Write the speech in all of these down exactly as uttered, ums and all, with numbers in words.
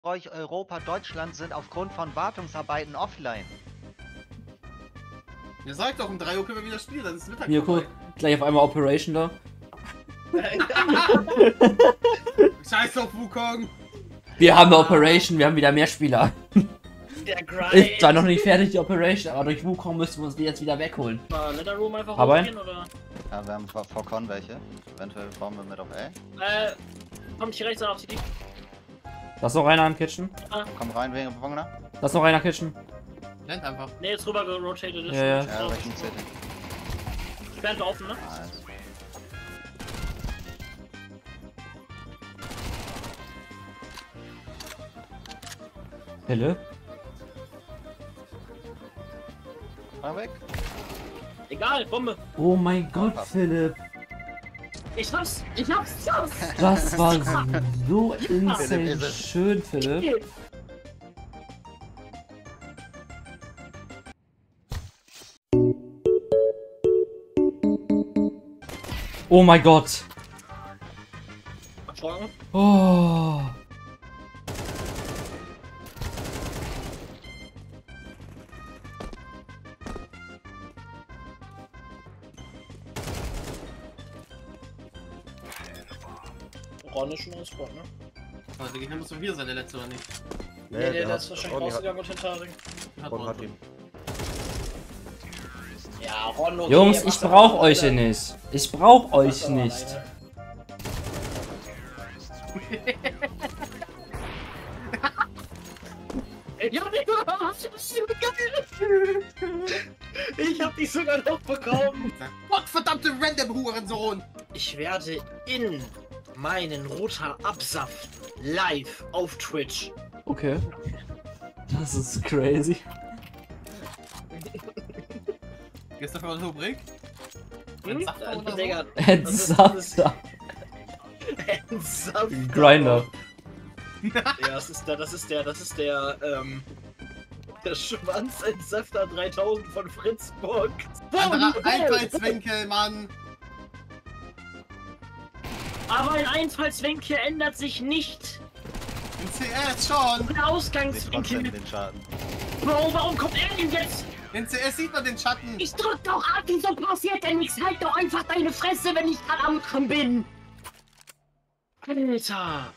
Europa, Deutschland sind aufgrund von Wartungsarbeiten offline. Ihr sagt doch, um drei Uhr können wir wieder spielen, dann ist Mittag Mirko, vorbei. gleich auf einmal Operation da. Scheiß auf Wukong! Wir haben eine Operation, wir haben wieder mehr Spieler. Der Grind. Ist zwar noch nicht fertig die Operation, aber durch Wukong müssen wir uns die jetzt wieder wegholen. Mal Leather Room einfach Aber hochgehen, oder? Ja, wir haben vor, vor Con welche. Eventuell bauen wir mit auf A. Äh, kommt hier rechts auf die. Da ist noch einer im Kitchen. Ah, Komm rein wegen Wagner. Da ist noch einer im Kitchen. Nennt einfach. ne, jetzt rüber gerotated ist. Ja, ja. Ja, Richtung City. Sperren wir offen, ne? Nice. Helle? Mal weg. Egal, Bombe. Oh mein Gott, Philipp. Ich hab's, ich hab's, ich hab's. Das war so Philipp insane ist es. schön, Philipp. Oh mein Gott. Erschrocken. Oh. Ron ist schon ein Squad, ne? Aber der Gegner muss doch wieder sein, der letzte oder nicht? Nee, nee, der, der ist wahrscheinlich Ronny hat, rausgegangen und hinterher. Hat Ron hat ihn. Ja, Ron, okay, Jungs, mach's ich doch brauch mal euch alleine. nicht. Ich brauch euch Mach's doch mal nicht. alleine. Ja, Digga, geil! Ich hab die sogar noch bekommen! Gottverdammte random Hurensohn! Ich werde in meinen Router absaften. Live auf Twitch. Okay. Das ist crazy. Gehst du für eine Rubrik? Hm? Entsafter oder so? Digga, Entsafter. Entsafter. Grinder. Ja, das ist der, das ist der, das ist der, ähm, der Schwanzentsafter dreitausend von Fritzburg. Anderer Einfallswinkel, Mann! Aber ein Einfallswinkel ändert sich nicht. Im C S schon! Der Sieht trotzdem Ausgangswinkel. den Schaden. Bro, warum kommt er denn jetzt? In C S sieht man den Schatten! Ich drück doch ab, wieso passiert denn nichts? Halt doch einfach deine Fresse, wenn ich gerade am Machen bin. Alter.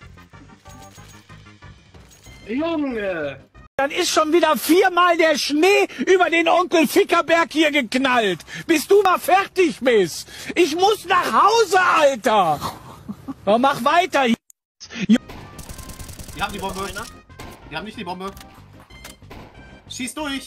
Junge. Dann ist schon wieder viermal der Schnee über den Onkel Fickerberg hier geknallt. Bis du mal fertig bist. Ich muss nach Hause, Alter. Na, mach weiter. Die haben die Bombe! Die haben nicht die Bombe! Schieß durch!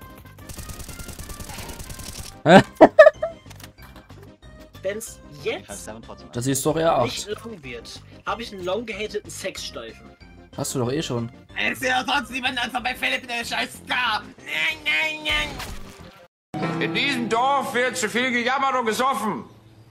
Wenn's Ich jetzt halte Seven trotzdem. Das ist doch eher nicht acht. lang wird, habe ich einen long gehateten Sexsteifen. Hast du doch eh schon. Es ist ja sonst niemand einfach bei Philipp, der scheiß Star! Nein, nein, nein! In diesem Dorf wird zu viel gejammert und gesoffen.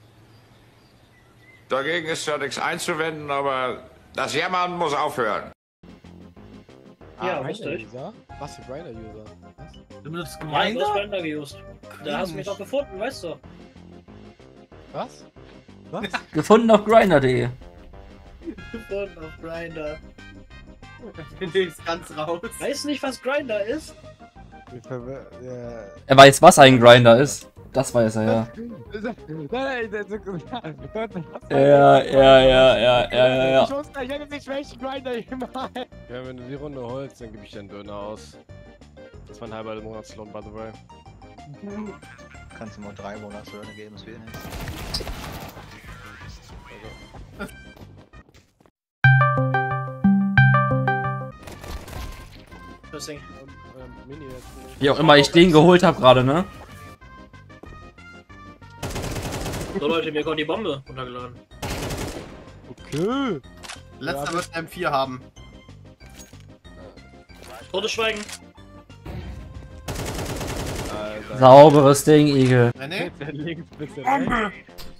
Dagegen ist ja nichts einzuwenden, aber das Jammern muss aufhören. Ja, wusste ich. User? Was für Grinder-User? Was? Du benutzt Ja, du hast Grinder? Grinder geused. Da hast du mich doch gefunden, weißt du. Was? Was? Gefunden auf grinder punkt de. Gefunden auf Grinder. Der ist ganz raus. Weißt du nicht, was Grinder ist? Ich verwir- ja. Er weiß, was ein Grinder ist. Das weiß er, ja. Nein, nein, das ist- Ja, ja, ja, ja, ja, ja. Ich wusste, ich hätte nicht welchen Grinder gemacht. Ja, wenn du die Runde holst, dann gebe ich dir einen Döner aus. Das war ein halber Monatslohn, by the way. Kannst du mal drei Monatslöhne geben, es fehlen jetzt. Deswegen. Ähm, Mini jetzt. Wie auch immer ich den geholt habe gerade, ne? So Leute, mir kommt die Bombe runtergeladen. Okay. Letzter wird M vier haben. Totes Schweigen. Alter. Sauberes Ding, Igel. René? Der links, bisschen rechts.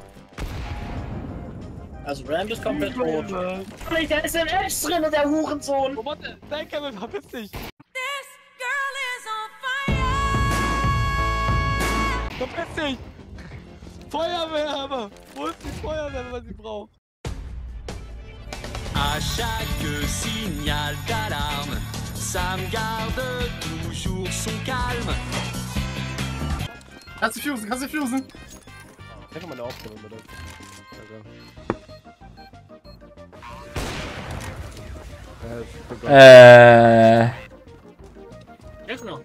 Also Ramp ist komplett tot. Der ist im Edge drin, der Hurensohn. Oh, warte. Nein, Kevin, verpiss dich. Verpiss dich. Feuerwehr, aber. Wo ist die Feuerwehr, wenn man sie braucht? À chaque signal d'alarme, Sam garde toujours son calme. Kannst du fusen, kannst du fusen? Check mal meine Aufgabe bitte. Danke. Äh. Ja, genau.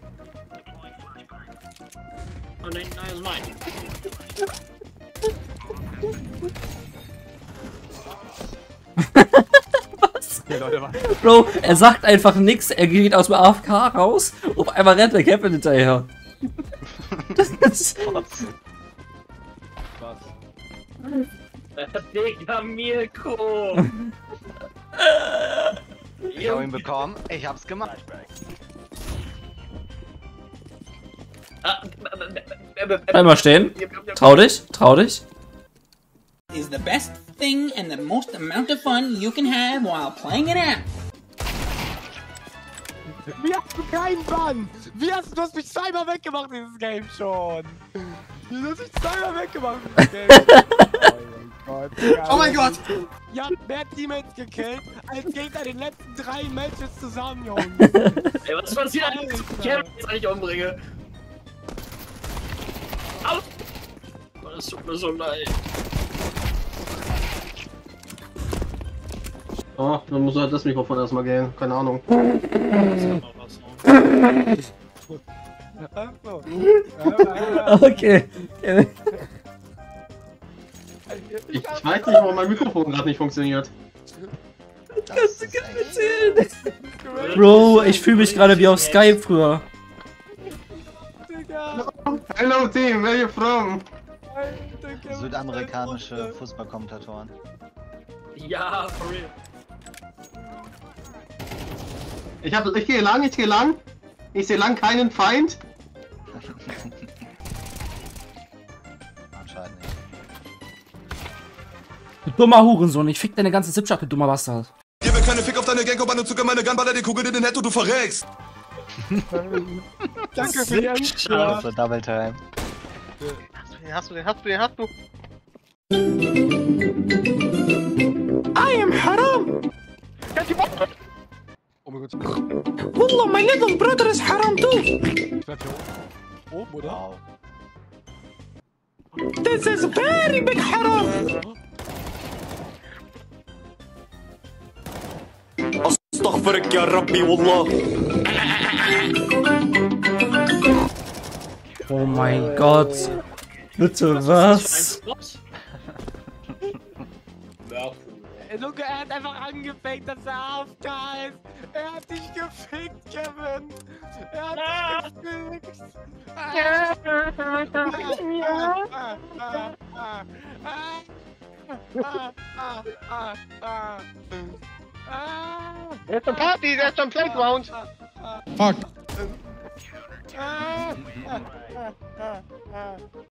Oh nein, nein, das ist mein. Was? Bro, er sagt einfach nix, er geht aus dem A F K raus, auf einmal rennt der Kevin hinterher. Das ist... Was? Digga, Mirko! Ich hab ihn bekommen, ich hab's gemacht. Bleib mal stehen. Trau dich, trau dich. Is the best thing and the most amount of fun you can have while playing it out. Wie hast du keinen Bann? Wie hast du, du hast mich zweimal weggemacht, dieses Game schon. Du hast mich zweimal weggemacht, dieses Game. Oh mein Gott. Oh mein Gott! Ihr habt mehr Teammates gekillt, als Gegner den letzten drei Matches zusammen, Jungs. Ey, was passiert, wenn ich den Kevin jetzt eigentlich umbringe? Au! Oh, das tut mir so leid. Oh, dann muss halt das Mikrofon erstmal gehen. Keine Ahnung. Okay. Ich, ich weiß nicht, warum mein Mikrofon gerade nicht funktioniert. Kannst du gar nicht erzählen. Bro, ich fühle mich gerade wie auf Skype früher. Hello Team, where are you from? Südamerikanische Fußballkommentatoren. Ja, for real. Ich, hab, ich gehe lang, ich gehe lang. Ich sehe lang keinen Feind. Anscheinend nicht. Du dummer Hurensohn, ich fick deine ganze Zipschacht, du dummer Bastard. Gebe keine Fick auf deine Gangkoban und zucke meine Gunballer, die Kugel in den Netto, du verreckst. Danke für die Antwort. Also Double Time. Hast du den, hast du den, hast du I am haram! Oh mein Gott. Wallah, my little brother is haram too! Ich bleib hier oben. Oben, oder? Wow. This is very big haram! Astaghfiruka ya Rabbi, Wallah. Oh mein Gott. Bitte was? Luke, er hat einfach angefängt, dass er A F K ist. Er hat dich gefickt, Kevin. Er hat dich gefickt. Er ist am Party, er ist am Playground! Fuck.